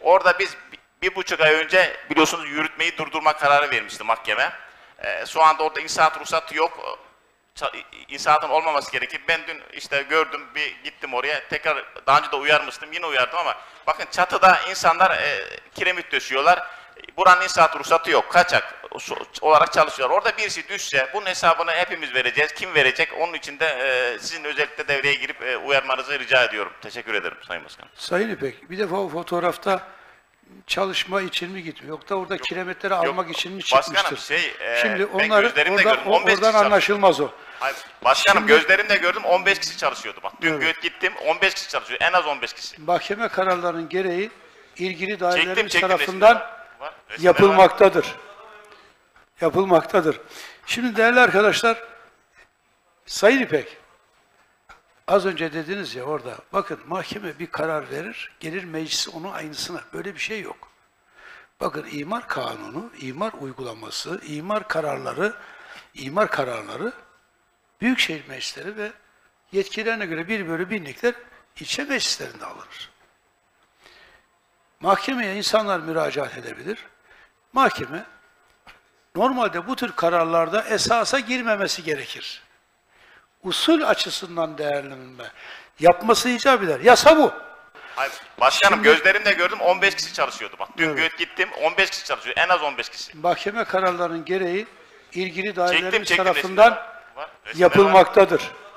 Orada biz 1,5 ay önce biliyorsunuz yürütmeyi durdurma kararı vermişti mahkeme. Şu anda orada inşaat ruhsatı yok. İnşaatın olmaması gerekir. Ben dün işte gördüm, bir gittim oraya. Tekrar daha önce de uyarmıştım, yine uyardım ama bakın çatıda insanlar kiremit döşüyorlar. Buranın inşaat ruhsatı yok. Kaçak olarak çalışıyorlar. Orada birisi düşse bunun hesabını hepimiz vereceğiz. Kim verecek? Onun için de sizin özellikle devreye girip uyarmanızı rica ediyorum. Teşekkür ederim Sayın Başkanım. Sayın İpek, bir defa o fotoğrafta çalışma için mi gitmiyor? Yok da orada kiremitleri almak için mi çıkmıştır? Başkanım Şimdi ben onlar gözlerimle gördüm. 15 oradan kişi anlaşılmaz o. Hayır, başkanım Şimdi, gözlerimle gördüm, 15 kişi çalışıyordu. Bak dün evet, gittim, 15 kişi çalışıyor. En az 15 kişi. mahkeme kararlarının gereği ilgili dairelerimiz Çektim, tarafından yapılmaktadır. Yapılmaktadır. Şimdi değerli arkadaşlar, Sayın İpek, az önce dediniz ya orada, bakın mahkeme bir karar verir, gelir meclis onun aynısına. Böyle bir şey yok. Bakın imar kanunu, imar uygulaması, imar kararları büyükşehir meclisleri ve yetkilerine göre 1/1000'likler ilçe meclislerinde alınır. Mahkemeye insanlar müracaat edebilir. Mahkeme normalde bu tür kararlarda esasa girmemesi gerekir. Usul açısından değerlendirme yapması icap eder. Yasa bu. Hayır, başkanım Şimdi, gözlerimle gördüm, 15 kişi çalışıyordu. Bak dün evet, gittim, 15 kişi çalışıyor. En az 15 kişi. mahkeme kararlarının gereği ilgili dairelerimiz Çektim, tarafından var, yapılmaktadır.